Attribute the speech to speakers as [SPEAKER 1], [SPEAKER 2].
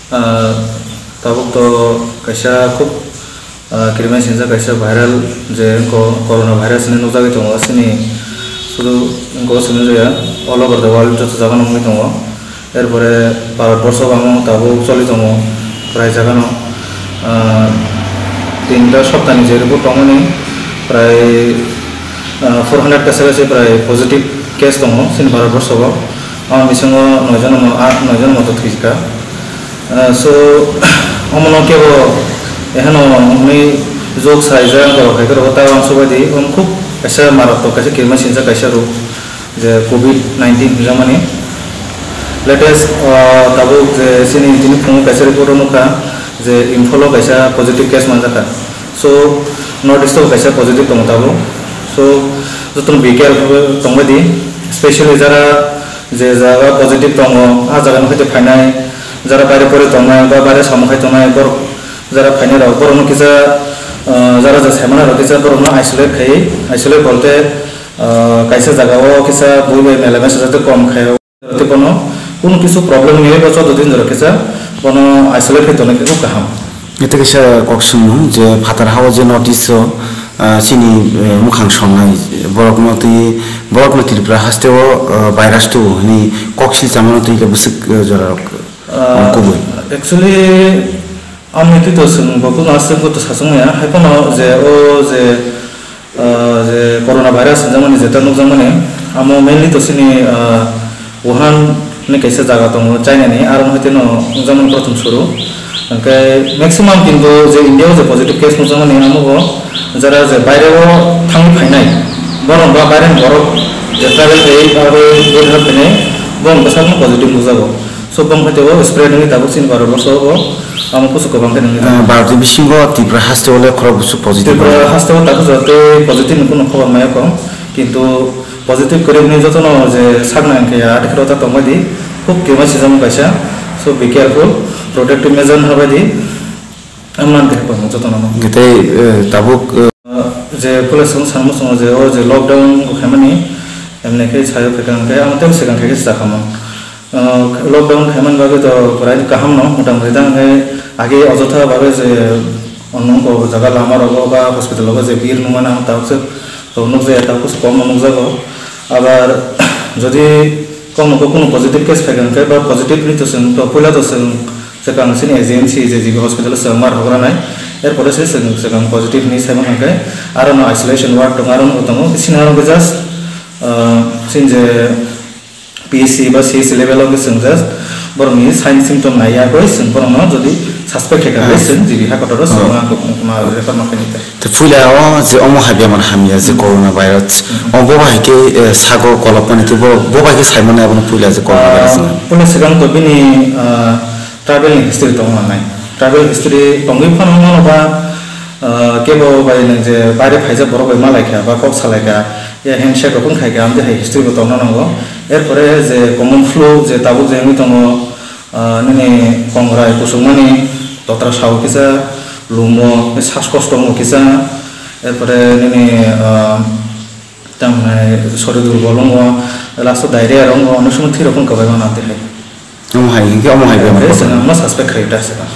[SPEAKER 1] tabuk to kaisa khub kirima sinja kaisa viral je corona virus ni nujagi tongo sini sudu go sinja all over the world joto jaga nongi tongo erpore bharatborsho bamo tabuk choli tongo pray jaga no tinta soptani je report tongo ni pray 400 kasagase pray positive case tongo sin bharatborsho go misango 9 jon moto thika so omono kebo ehano ni jok saiza ko hekar hota wangso badi khub kaisa maratok kaisa kirma sinja kaisa ro je covid 19 jamani latest tabo je sini tini phung kaisa report nuka je infolo kaisa positive case manjaka so notice to kaisa positive tong tabo so jotun bikyar tongbadi especially jara je jaga positive tongo a jaga no hete phainai jara bare pore tongnai ba bare samukhai tongnai bor jara phainai rok bor no kisa jara ja semana rok kisa bor no isolate khai isolate bolte kaisa jaga o kisa boi boi mela mesa jate kom khai te kono kisu problem niye ba 14 din jara kisa kono isolate khai tonai ko kaham
[SPEAKER 2] ete kisa koksum je phatar hawa je notice sini mukhang songnai borok mati pra hasteo virus tu ni koksil samano tu ke busuk jara kubui
[SPEAKER 1] actually ami tu to sun boku nasem ko to sasung ya haikono je corona virus jamani je tanu jamani amo mainly to sini wuhan ne kaisa jaga tong china ni aron hote no jamani prothom shuru ke maximum kintu je india je positive case no jamani amo jara je baire o thang phainai boron ba baire borok je travel ei aro ei hapene bon basam positive mujago so bang hote o spread ni tabu sin baro so o amo kusu ko bang ni
[SPEAKER 2] barti bisingo tibra haste ole khorab busu positive
[SPEAKER 1] tibra haste o tabu jate positive no khobar maya ko kintu positive kore ni jotono je sagna ke ya atkhrota tomadi khub kema sijam kaisa so be careful protective measure habadi amman ke pa jotono
[SPEAKER 2] gete tabuk
[SPEAKER 1] je police samu samu je o je lockdown ko khamani emne ke chayo phekang ke amte segang ke sakhama lockdown khaman babe to prai kaham no motamoti dang age অযথা ভাবে যে অন্য কো জায়গা লামা রগো বা hospital logo যে ভিড় নুমানা তাওছে তো knock যে এটা কিছু কম নক যাগো আবার যদি কোনো পজিটিভ কেস থাকেন কে বা পজিটিভ নিতেছেন তো পয়লা দছেন যে কাউন্সিল এজেন্সি যে জিবি হসপিটাল সামার হগরা নাই এরপরে সে কাম পজিটিভ নি সেমন কে আর নো আইসোলেশন ওয়ার্ড তো আর নো তমো সিনারো জাস্ট সিন যে পিএসসি বা সিএসসি লেভেল অফ সিনজাস বরমি সাইন সিমটম নাই আর কই সিন বরম যদি সাসপেক্ট হেকা হইছেন জিবি হাকটর সমা মা রেফার মাখানিতে
[SPEAKER 2] তো ফুলা ও যে অমো হাবিয়া মান হামিয়া যে করোনা ভাইরাস ও ববাইকে সাগো কলপনি তো ববাইকে সাইমনে আপনি ফুলা যে করোনা ভাইরাস
[SPEAKER 1] পুনে সেগাম তো বিনি ট্রাভেল হিস্ট্রি তো নাই ট্রাভেল হিস্ট্রি টঙ্গি ফানো বা কেবো বাই যে বাইরে ফাইজা বড় বাই মালাইখা বা কক সালাইখা या हैंडशेक रखन खायगा आमदे हाय हिस्ट्री बतावना नंगो एरपरे जे कमन फ्लू जे ताबु जे मी तंगो ननि कंग्राय कुसुमनि तत्रा साव किसा लुमो श्वाসকষ্ট मो किसा एरपरे ननि तामने शरीर दुर्बल मो लास्ट डायरिया रंगो अनुसम थि रखन कबाय मानाते हाय
[SPEAKER 2] अमो हाय बेमार
[SPEAKER 1] से ना सस्पेक्ट खायटा से